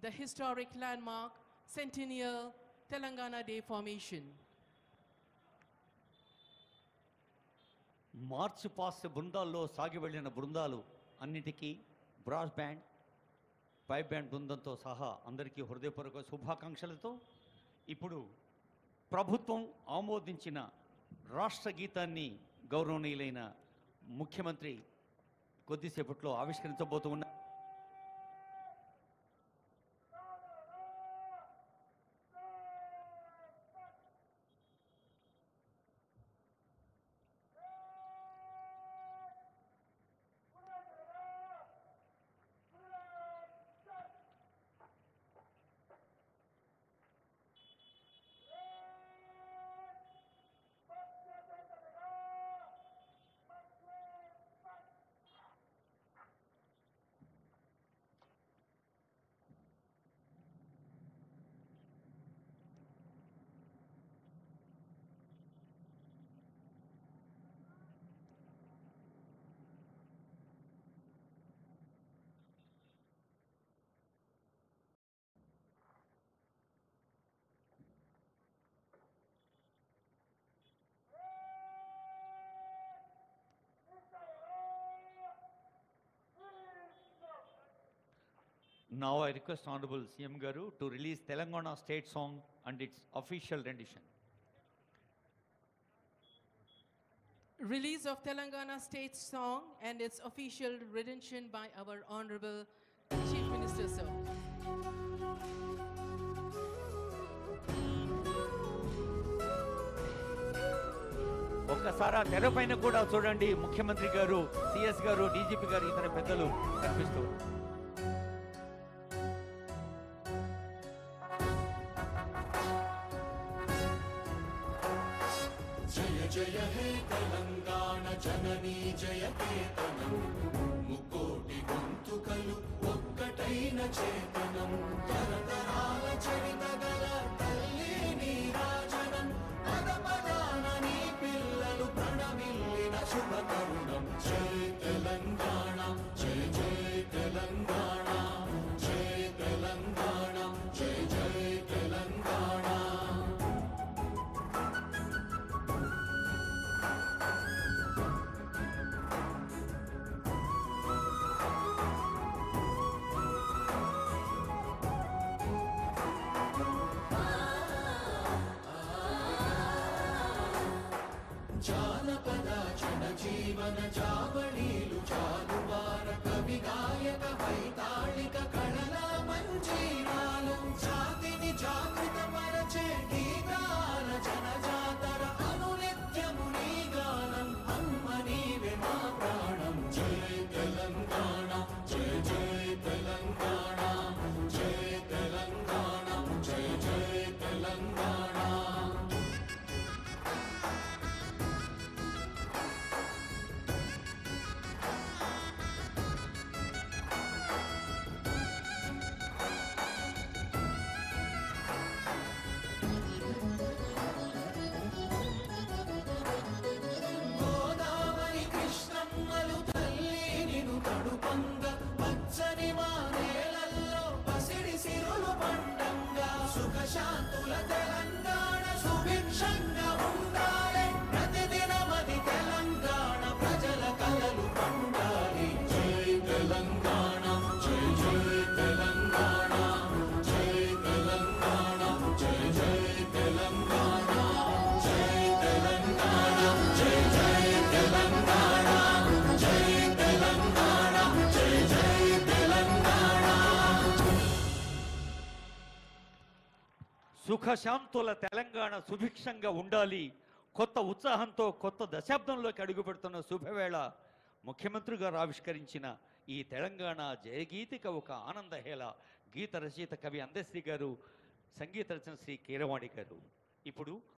the historic landmark Centennial Telangana Day formation. March past బృందాల్లో సాగి వెళ్ళిన బృందాలు అన్నిటికీ బ్రాస్ బ్యాండ్, పైప్ బ్యాండ్ బృందంతో సహా అందరికీ హృదయపూర్వక శుభాకాంక్షలతో ఇప్పుడు ప్రభుత్వం ఆమోదించిన రాష్ట్ర గీతాన్ని గౌరవనీయులైన ముఖ్యమంత్రి కొద్దిసేపట్లో ఆవిష్కరించబోతూ ఉన్నారు. Now I request Honorable CM Garu to release Telangana state song and its official rendition. Release of Telangana state song and its official rendition by our Honorable Chief Minister, sir. ఒక్కసారి తెరపైన కూడా చూడండి, ముఖ్యమంత్రి గారు, సిఎస్ గారు, DGP గారు, ఇతర పెద్దలు కనిపిస్తూ. జయ జయ హే తెలంగాణ జననీ జయ కేతనం, ముకోటి గొంతుకలు ఒక్కటైన చేతనం, తరతరాల చరిత గల తల్లి నీరాజనం, పద పదాన నీ పిల్లలు ప్రణమిల్లిన శుభ తరుణం. జయ తెలంగాణ, జయ జయ తెలంగాణ, జయ తెలంగాణ, జయ జయ తెలంగాణ. జానపద జనజీవన జావళీలు జాలువార కవి గాయక వైతాళిక కళల మంజీరాలు, జాతిని జాగృత పరచే గీతాల జనజాతర అనునిత్యము నీ గానం, అమ్మ నీవే మా ప్రాణం. జయ తెలంగాణ, జయ జయ తెలంగాణ, జయ తెలంగాణ, జయ జయ తెలంగాణ. గోదావరి కృష్ణమ్మలు తల్లి నిను తడుపంగ, పచ్చని మా నేలల్లో పసిడి సిరులు పండంగా, సుఖశాంతుల తెలంగాణ సుభిక్షంగా ఉండాలి, ప్రతిదినమది తెలంగాణ ప్రజల కలలు పండాలి. జై తెలంగాణ, జై జై తెలంగాణ, జై తెలంగాణ, జై జై తెలంగాణ, జై తెలంగాణ, జై జై తెలంగాణ, జై తెలంగాణ, జై జై తెలంగాణ. సుఖశాంతుల తెలంగాణ సుభిక్షంగా ఉండాలి. కొత్త ఉత్సాహంతో కొత్త దశాబ్దంలోకి అడుగుపెడుతున్న శుభవేళ ముఖ్యమంత్రి గారు ఆవిష్కరించిన ఈ తెలంగాణ జయగీతిక ఒక ఆనందహేళ. గీత రచయిత కవి అందశ్రీ గారు, సంగీత రచన శ్రీ కీరవాణి గారు. ఇప్పుడు